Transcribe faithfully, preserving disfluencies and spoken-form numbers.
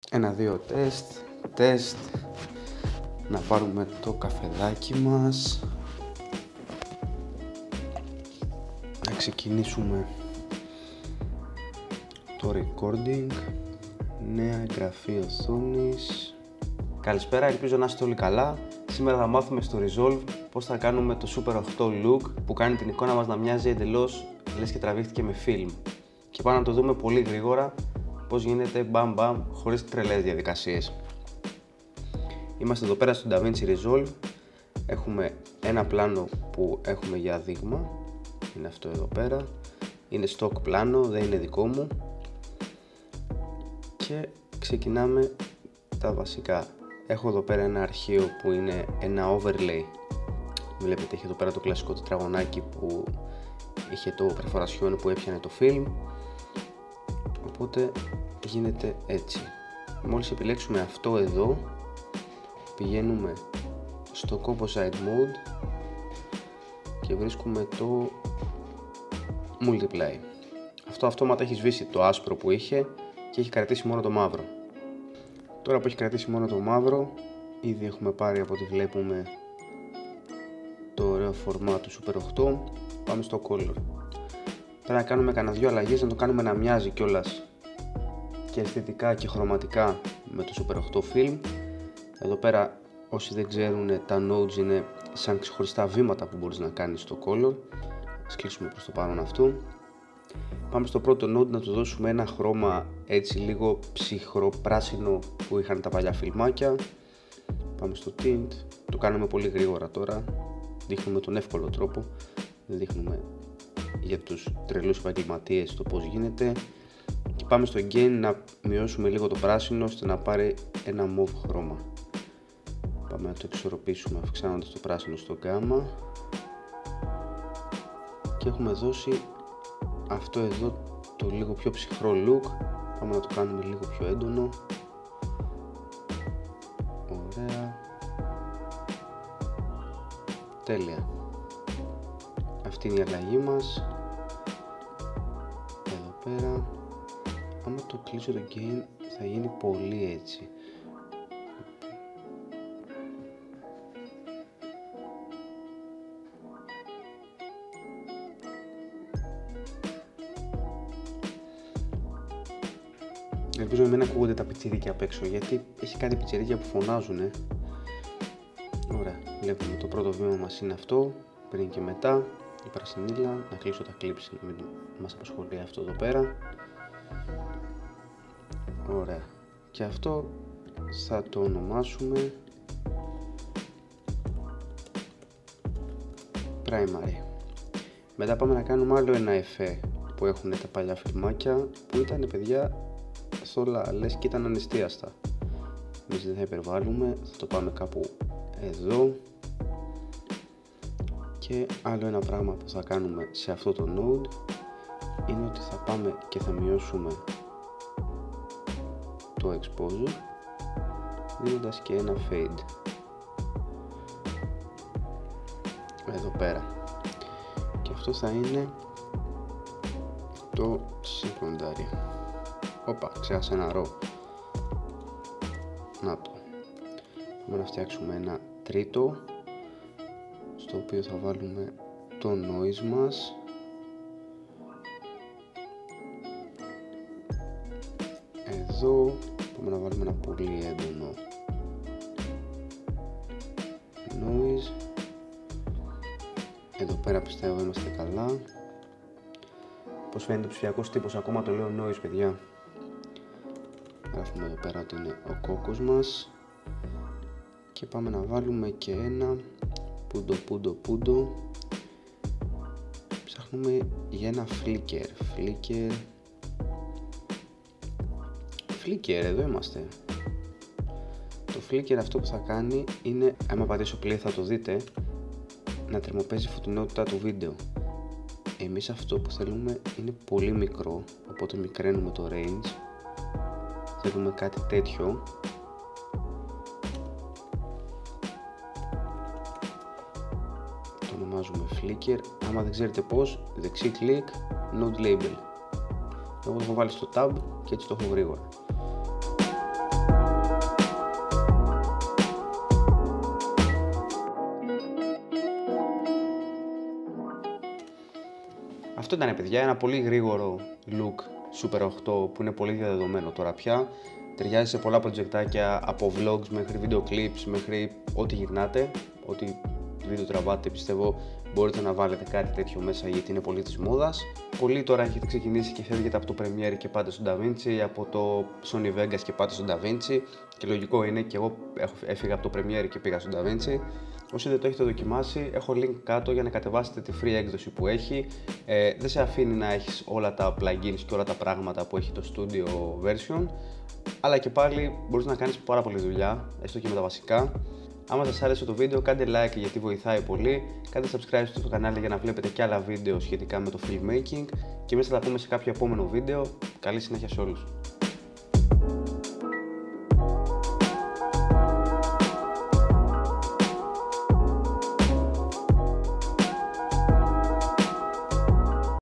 Ένα, δύο, τεστ, τεστ. Να πάρουμε το καφεδάκι μας. Να ξεκινήσουμε το recording. Νέα εγγραφή οθόνης. Καλησπέρα, ελπίζω να είστε όλοι καλά. Σήμερα θα μάθουμε στο Resolve πώς θα κάνουμε το Super οκτώ look που κάνει την εικόνα μας να μοιάζει εντελώς λες και τραβήχτηκε με film. Και πάμε να το δούμε πολύ γρήγορα πώς γίνεται μπαμ μπαμ χωρίς τρελές διαδικασίες. Είμαστε εδώ πέρα στο DaVinci Resolve. Έχουμε ένα πλάνο που έχουμε για δείγμα. Είναι αυτό εδώ πέρα. Είναι stock πλάνο, δεν είναι δικό μου. Και ξεκινάμε τα βασικά. Έχω εδώ πέρα ένα αρχείο που είναι ένα overlay. Βλέπετε, έχει εδώ πέρα το κλασικό τετραγωνάκι που είχε το perforation που έπιανε το film. Οπότε γίνεται έτσι. Μόλις επιλέξουμε αυτό εδώ, πηγαίνουμε στο composite mode και βρίσκουμε το multiply. Αυτό αυτόματα έχει σβήσει το άσπρο που είχε και έχει κρατήσει μόνο το μαύρο. Τώρα που έχει κρατήσει μόνο το μαύρο, ήδη έχουμε πάρει από ό,τι βλέπουμε το ωραίο φορμά του Super οκτώ. Πάμε στο color. Πρέπει να κάνουμε κανένα δυο αλλαγές, να το κάνουμε να μοιάζει κιόλας και αισθητικά και χρωματικά με το Super οκτώ film. Εδώ πέρα, όσοι δεν ξέρουν, τα nodes είναι σαν ξεχωριστά βήματα που μπορείς να κάνεις στο color. Ας κλείσουμε προς το παρόν αυτό. Πάμε στο πρώτο node να του δώσουμε ένα χρώμα έτσι λίγο ψυχρό πράσινο που είχαν τα παλιά φιλμάκια. Πάμε στο tint, το κάνουμε πολύ γρήγορα τώρα, δείχνουμε τον εύκολο τρόπο, δεν δείχνουμε για τους τρελούς επαγγελματίες το πώς γίνεται. Και πάμε στο gain να μειώσουμε λίγο το πράσινο ώστε να πάρει ένα mauve χρώμα. Πάμε να το εξορροπήσουμε αυξάνοντας το πράσινο στο gamma και έχουμε δώσει αυτό εδώ το λίγο πιο ψυχρό look. Πάμε να το κάνουμε λίγο πιο έντονο. Ωραία. Τέλεια. Αυτή είναι η αλλαγή μας. Εδώ πέρα, άμα το κλείσω το gain θα γίνει πολύ έτσι. Ελπίζω να μην ακούγονται τα πιτσιρίκια απ' έξω, γιατί έχει κάτι πιτσιρίκια που φωνάζουνε. Ωραία, βλέπουμε το πρώτο βήμα μας είναι αυτό, πριν και μετά, η πρασινίλα. Να κλείσω τα clips να μην μας απασχολεί αυτό εδώ πέρα. Ωραία, και αυτό θα το ονομάσουμε primary. Μετά πάμε να κάνουμε άλλο ένα εφέ που έχουν τα παλιά φιλμάκια που ήταν, παιδιά, όλα λες και ήταν ανεστίαστα. Εμείς δεν θα υπερβάλλουμε, θα το πάμε κάπου εδώ. Και άλλο ένα πράγμα που θα κάνουμε σε αυτό το node είναι ότι θα πάμε και θα μειώσουμε το exposure δίνοντας και ένα fade εδώ πέρα, και αυτό θα είναι το secondary. Όπα, ξέχασα ένα ρο. Να το. Πάμε να φτιάξουμε ένα τρίτο, στο οποίο θα βάλουμε το noise μας. Εδώ πάμε να βάλουμε ένα πολύ έντονο noise. Εδώ πέρα πιστεύω είμαστε καλά. Πώς φαίνεται ο ψηφιακός τύπος, ακόμα το λέω noise, παιδιά. Γράφουμε εδώ πέρα ότι είναι ο κόκκος μας. Και πάμε να βάλουμε και ένα πούντο πούντο πούντο. Ψάχνουμε για ένα flicker. Flicker. Flicker, εδώ είμαστε. Το flicker αυτό που θα κάνει είναι, άμα πατήσω play θα το δείτε, να τριμωπαίζει η φωτεινότητα του βίντεο. Εμείς αυτό που θέλουμε είναι πολύ μικρό, οπότε μικραίνουμε το range. Θέλουμε κάτι τέτοιο. Το ονομάζουμε flicker. Άμα δεν ξέρετε πώς, δεξί κλικ, node label. Εγώ το έχω βάλει στο tab και έτσι το έχω γρήγορα. Αυτό ήταν, παιδιά, ένα πολύ γρήγορο look Super οκτώ που είναι πολύ διαδεδομένο τώρα πια. Ταιριάζει σε πολλά προτζεκτάκια, από vlogs μέχρι video clips, μέχρι ό,τι γυρνάτε, ό,τι βίντεο τραβάτε, πιστεύω μπορείτε να βάλετε κάτι τέτοιο μέσα γιατί είναι πολύ της μόδας. Πολλοί τώρα έχετε ξεκινήσει και φεύγετε από το Premiere και πάτε στο DaVinci, από το Sony Vegas και πάτε στο DaVinci, και λογικό είναι, και εγώ έφυγα από το Premiere και πήγα στο DaVinci. Όσοι δεν το έχετε δοκιμάσει, έχω link κάτω για να κατεβάσετε τη free έκδοση που έχει. Ε, δεν σε αφήνει να έχεις όλα τα plugins και όλα τα πράγματα που έχει το Studio version, αλλά και πάλι μπορείς να κάνεις πάρα πολλή δουλειά, έστω και με τα βασικά. Άμα σας άρεσε το βίντεο, κάντε like γιατί βοηθάει πολύ, κάντε subscribe στο κανάλι για να βλέπετε και άλλα βίντεο σχετικά με το filmmaking, και εμείς θα τα πούμε σε κάποιο επόμενο βίντεο. Καλή συνέχεια σε όλους.